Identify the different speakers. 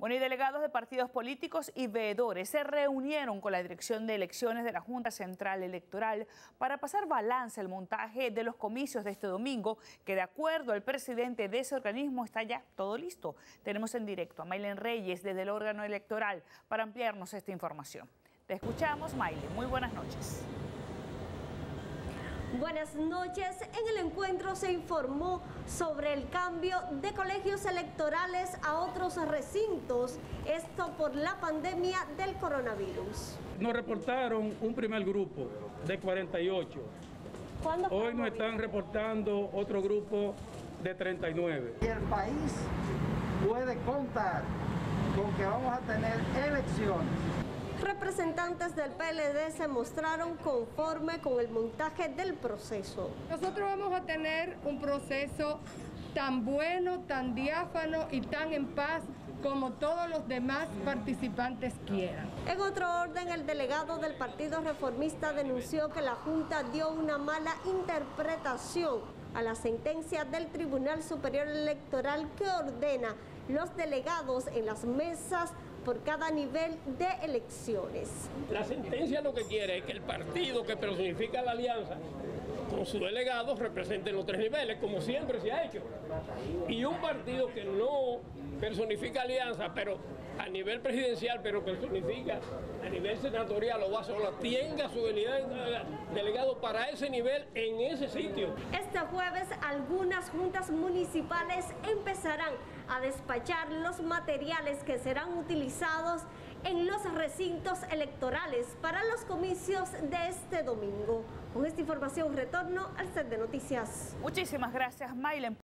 Speaker 1: Bueno, y delegados de partidos políticos y veedores se reunieron con la Dirección de Elecciones de la Junta Central Electoral para pasar balance al montaje de los comicios de este domingo, que de acuerdo al presidente de ese organismo está ya todo listo. Tenemos en directo a Maylen Reyes desde el órgano electoral para ampliarnos esta información. Te escuchamos, Maylen. Muy buenas noches.
Speaker 2: Buenas noches. En el encuentro se informó sobre el cambio de colegios electorales a otros recintos, esto por la pandemia del coronavirus.
Speaker 3: Nos reportaron un primer grupo de 48. Hoy nos están reportando otro grupo de 39.
Speaker 4: Y el país puede contar con que vamos a tener elecciones.
Speaker 2: Representantes del PLD se mostraron conforme con el montaje del proceso.
Speaker 5: Nosotros vamos a tener un proceso tan bueno, tan diáfano y tan en paz como todos los demás participantes quieran.
Speaker 2: En otro orden, el delegado del Partido Reformista denunció que la Junta dio una mala interpretación a la sentencia del Tribunal Superior Electoral que ordena los delegados en las mesas por cada nivel de elecciones.
Speaker 6: La sentencia lo que quiere es que el partido que personifica la alianza con sus delegados represente los tres niveles, como siempre se ha hecho. Y un partido que no personifica alianza, pero a nivel presidencial, pero personifica a nivel senatorial o va sola, tenga su delegado para ese nivel en ese sitio.
Speaker 2: Este jueves algunas juntas municipales empezarán a despachar los materiales que serán utilizados en los recintos electorales para los comicios de este domingo. Con esta información retorno al set de noticias.
Speaker 1: Muchísimas gracias, Maylen.